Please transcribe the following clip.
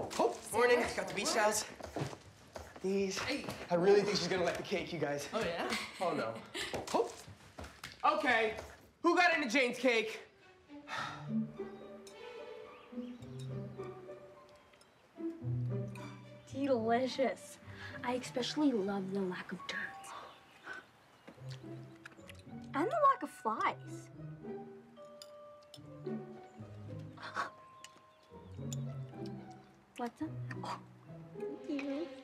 Oh, morning. Got the beach towels. These. Hey. I really think she's gonna like the cake, you guys. Oh, yeah? Oh, no. Oh. Okay. Who got into Jane's cake? Delicious. I especially love the lack of turds. And the lack of flies. What's up? Oh, thank you.